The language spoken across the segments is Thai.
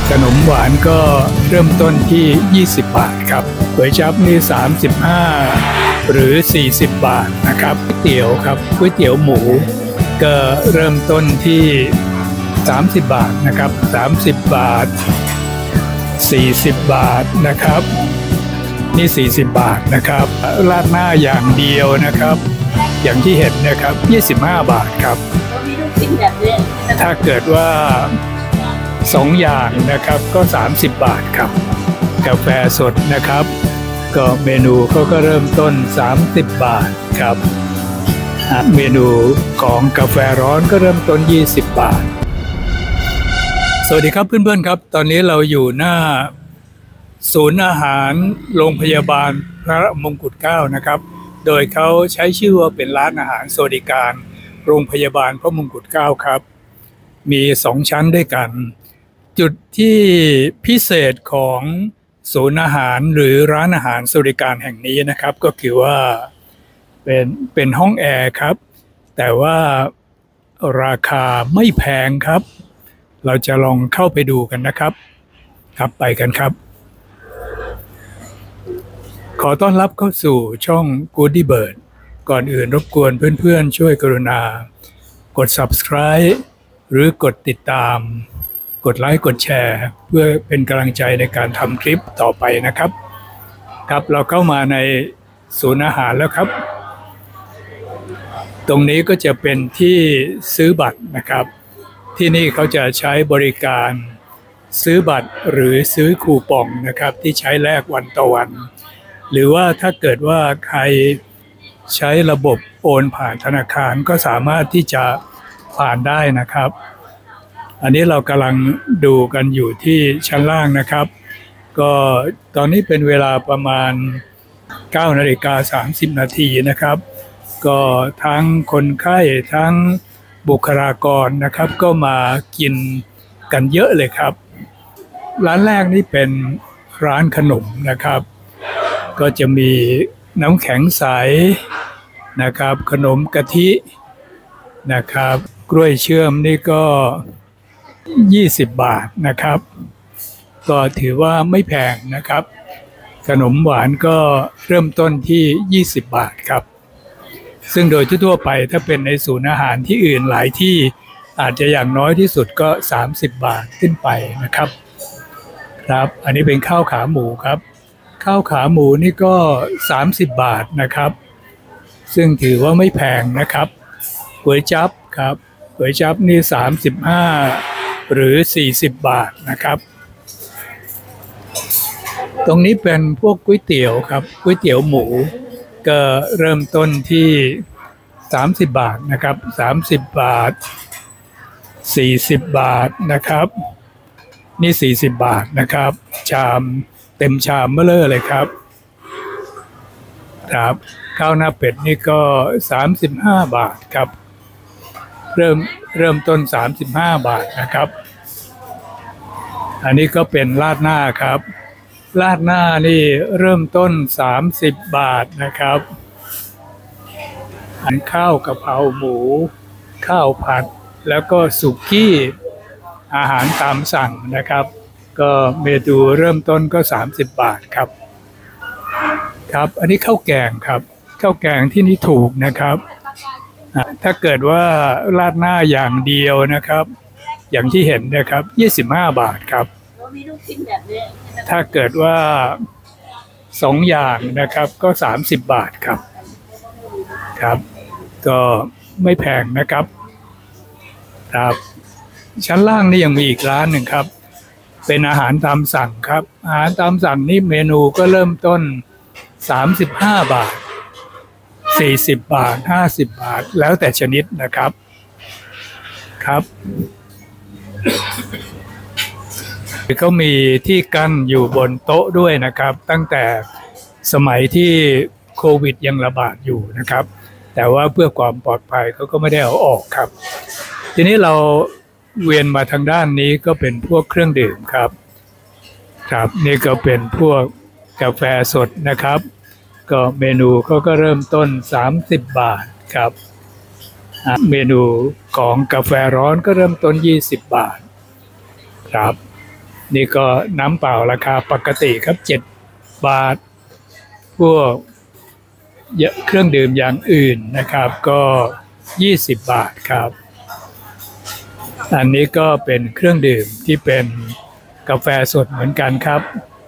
ขนมหวานก็เริ่มต้นที่20 บาทครับก๋วยจั๊บนี่35หรือ40 บาทนะครับก๋วยเตี๋ยวครับก๋วยเตี๋ยวหมูก็เริ่มต้นที่30 บาทนะครับ30 บาท40 บาทนะครับนี่40 บาทนะครับราดหน้าอย่างเดียวนะครับอย่างที่เห็นนะครับ25 บาทครับถ้าเกิดว่า2 อย่างนะครับก็30 บาทครับกาแฟสดนะครับก็เมนูเขาก็เริ่มต้น30 บาทครับเมนูของกาแฟร้อนก็เริ่มต้น20 บาทสวัสดีครับเพื่อนๆครับตอนนี้เราอยู่หน้าศูนย์อาหารโรงพยาบาลพระมงกุฎเกล้านะครับโดยเขาใช้ชื่อว่าเป็นร้านอาหารสวัสดิการโรงพยาบาลพระมงกุฎเกล้าครับมี2 ชั้นด้วยกันจุดที่พิเศษของศูนย์อาหารหรือร้านอาหารสวัสดิการแห่งนี้นะครับก็คือว่าเป็นห้องแอร์ครับแต่ว่าราคาไม่แพงครับเราจะลองเข้าไปดูกันนะครับครับไปกันครับขอต้อนรับเข้าสู่ช่อง Goodie Bird ก่อนอื่นรบกวนเพื่อนๆช่วยกรุณากด Subscribe หรือกดติดตามกดไลค์กดแชร์เพื่อเป็นกำลังใจในการทำคลิปต่อไปนะครับครับเราเข้ามาในศูนย์อาหารแล้วครับตรงนี้ก็จะเป็นที่ซื้อบัตรนะครับที่นี่เขาจะใช้บริการซื้อบัตรหรือซื้อคูปองนะครับที่ใช้แลกวันต่อวันหรือว่าถ้าเกิดว่าใครใช้ระบบโอนผ่านธนาคารก็สามารถที่จะผ่านได้นะครับอันนี้เรากำลังดูกันอยู่ที่ชั้นล่างนะครับก็ตอนนี้เป็นเวลาประมาณ 9:30 นาทีนะครับก็ทั้งคนไข้ทั้งบุคลากรนะครับก็มากินกันเยอะเลยครับร้านแรกนี่เป็นร้านขนมนะครับก็จะมีน้ำแข็งใสนะครับขนมกะทินะครับกล้วยเชื่อมนี่ก็20 บาทนะครับก็ถือว่าไม่แพงนะครับขนมหวานก็เริ่มต้นที่20 บาทครับซึ่งโดยทั่วไปถ้าเป็นในศูนย์อาหารที่อื่นหลายที่อาจจะอย่างน้อยที่สุดก็30 บาทขึ้นไปนะครับครับอันนี้เป็นข้าวขาหมูครับข้าวขาหมูนี่ก็30 บาทนะครับซึ่งถือว่าไม่แพงนะครับก๋วยจั๊บครับก๋วยจั๊บนี่35หรือ40 บาทนะครับตรงนี้เป็นพวกก๋วยเตี๋ยวครับก๋วยเตี๋ยวหมูก็เริ่มต้นที่30 บาทนะครับ30 บาท40 บาทนะครับนี่40 บาทนะครับชามเต็มชามเบ้อเร่อเลยครับครับข้าวหน้าเป็ดนี่ก็35 บาทครับเริ่มต้น35 บาทนะครับอันนี้ก็เป็นราดหน้าครับราดหน้านี่เริ่มต้น30 บาทนะครับอันข้าวกะเพราหมูข้าวผัดแล้วก็สุกี้อาหารตามสั่งนะครับก็เมนูเริ่มต้นก็30 บาทครับครับอันนี้ข้าวแกงครับข้าวแกงที่นี่ถูกนะครับถ้าเกิดว่าราดหน้าอย่างเดียวนะครับอย่างที่เห็นนะครับ25 บาทครับถ้าเกิดว่า2 อย่างนะครับก็30 บาทครับครับก็ไม่แพงนะครับครับชั้นล่างนี่ยังมีอีกร้านหนึ่งครับเป็นอาหารตามสั่งครับอาหารตามสั่งนี่เมนูก็เริ่มต้น35 บาท40 บาท50 บาทแล้วแต่ชนิดนะครับครับเขามีที่กั้นอยู่บนโต๊ะด้วยนะครับตั้งแต่สมัยที่โควิดยังระบาดอยู่นะครับแต่ว่าเพื่อความปลอดภัยเขาก็ไม่ได้เอาออกครับทีนี้เราเวียนมาทางด้านนี้ก็เป็นพวกเครื่องดื่มครับครับนี่ก็เป็นพวกกาแฟสดนะครับก็เมนูเขาก็เริ่มต้น30 บาทครับเมนูของกาแฟร้อนก็เริ่มต้น20 บาทครับนี่ก็น้ำเปล่าราคาปกติครับ7 บาทพวกเครื่องดื่มอย่างอื่นนะครับก็20 บาทครับอันนี้ก็เป็นเครื่องดื่มที่เป็นกาแฟสดเหมือนกันครับ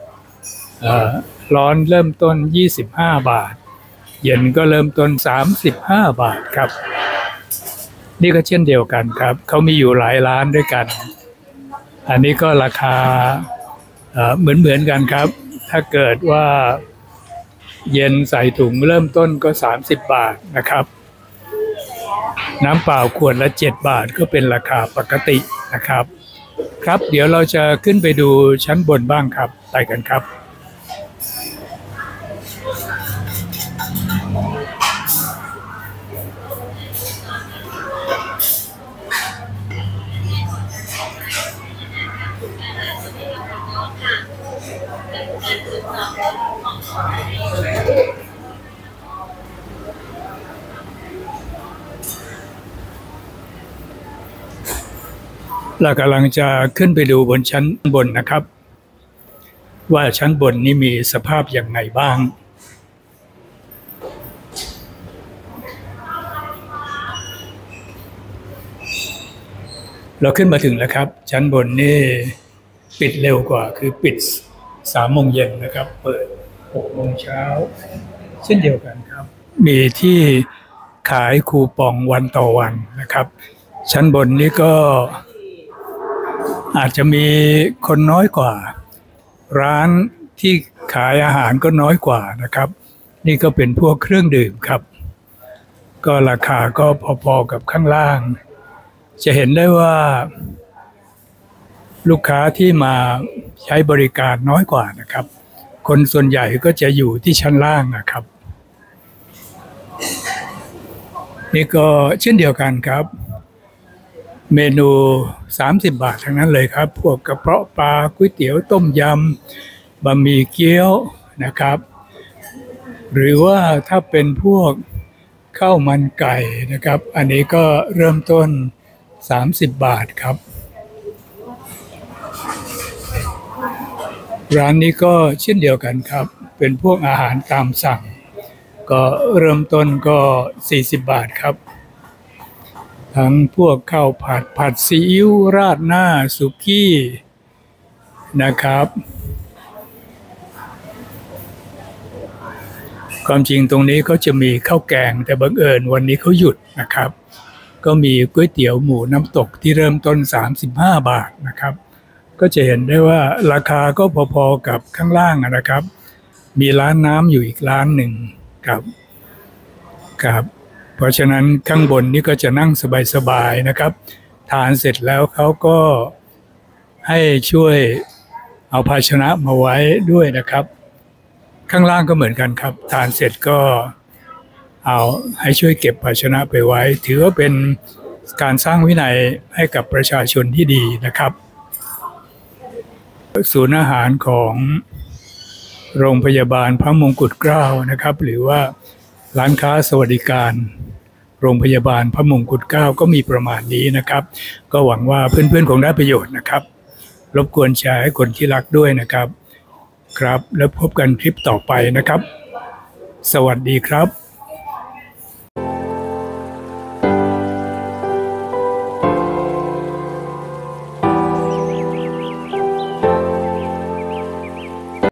ร้อนเริ่มต้น25 บาทเย็นก็เริ่มต้น35 บาทครับนี่ก็เช่นเดียวกันครับเขามีอยู่หลายร้านด้วยกันอันนี้ก็ราคาเหมือนกันครับถ้าเกิดว่าเย็นใส่ถุงเริ่มต้นก็30 บาทนะครับน้ำเปล่าขวดละ7 บาทก็เป็นราคาปกตินะครับครับเดี๋ยวเราจะขึ้นไปดูชั้นบนบ้างครับไปกันครับเรากำลังจะขึ้นไปดูบนชั้นบนนะครับว่าชั้นบนนี้มีสภาพอย่างไรบ้างเราขึ้นมาถึงแล้วครับชั้นบนนี่ปิดเร็วกว่าคือปิด3 โมงเย็นนะครับเปิด6 โมงเช้าเช่นเดียวกันครับมีที่ขายคูปองวันต่อวันนะครับชั้นบนนี้ก็อาจจะมีคนน้อยกว่าร้านที่ขายอาหารก็น้อยกว่านะครับนี่ก็เป็นพวกเครื่องดื่มครับก็ราคาก็พอๆกับข้างล่างจะเห็นได้ว่าลูกค้าที่มาใช้บริการน้อยกว่านะครับคนส่วนใหญ่ก็จะอยู่ที่ชั้นล่างนะครับนี่ก็เช่นเดียวกันครับเมนู30 บาททั้งนั้นเลยครับพวกกระเพาะปลาก๋วยเตี๋ยวต้มยำบะหมี่เกี๊ยวนะครับหรือว่าถ้าเป็นพวกข้าวมันไก่นะครับอันนี้ก็เริ่มต้น30 บาทครับร้านนี้ก็เช่นเดียวกันครับเป็นพวกอาหารตามสั่งก็เริ่มต้นก็40 บาทครับทั้งพวกข้าวผัดซีอิ๊วราดหน้าสุกี้นะครับความจริงตรงนี้เขาจะมีข้าวแกงแต่บังเอิญวันนี้เขาหยุดนะครับก็มีก๋วยเตี๋ยวหมูน้ำตกที่เริ่มต้น35 บาทนะครับก็จะเห็นได้ว่าราคาก็พอๆกับข้างล่างนะครับมีร้านน้ำอยู่อีกร้านหนึ่งครับเพราะฉะนั้นข้างบนนี่ก็จะนั่งสบายๆนะครับทานเสร็จแล้วเขาก็ให้ช่วยเอาภาชนะมาไว้ด้วยนะครับข้างล่างก็เหมือนกันครับทานเสร็จก็เอาให้ช่วยเก็บภาชนะไปไว้ถือว่าเป็นการสร้างวินัยให้กับประชาชนที่ดีนะครับศูนย์อาหารของโรงพยาบาลพระมงกุฎเกล้านะครับหรือว่าร้านค้าสวัสดิการโรงพยาบาลพระมงกุฎเกล้าก็มีประมาณนี้นะครับก็หวังว่าเพื่อนๆคงได้ประโยชน์นะครับรบกวนแชร์ให้คนที่รักด้วยนะครับครับแล้วพบกันคลิปต่อไปนะครับสวัสดีครับ